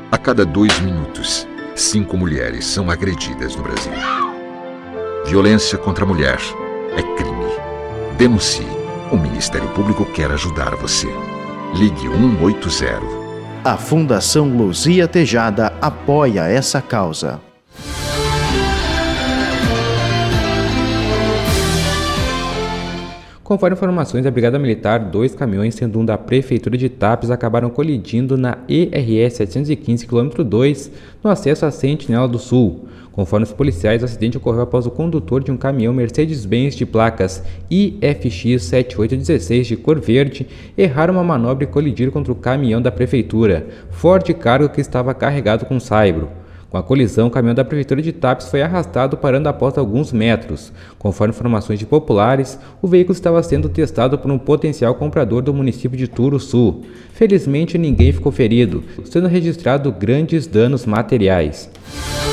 A cada 2 minutos, 5 mulheres são agredidas no Brasil. Violência contra a mulher é crime. Denuncie. O Ministério Público quer ajudar você. Ligue 180. A Fundação Luzia Tejada apoia essa causa. Conforme informações da Brigada Militar, 2 caminhões, sendo um da Prefeitura de Tapes, acabaram colidindo na ERS 715, km 2, no acesso à Sentinela do Sul. Conforme os policiais, o acidente ocorreu após o condutor de um caminhão Mercedes-Benz de placas IFX 7816 de cor verde errar uma manobra e colidir contra o caminhão da Prefeitura, Ford Cargo, que estava carregado com saibro. Com a colisão, o caminhão da Prefeitura de Tapes foi arrastado, parando após alguns metros. Conforme informações de populares, o veículo estava sendo testado por um potencial comprador do município de Turuçu. Felizmente, ninguém ficou ferido, sendo registrado grandes danos materiais.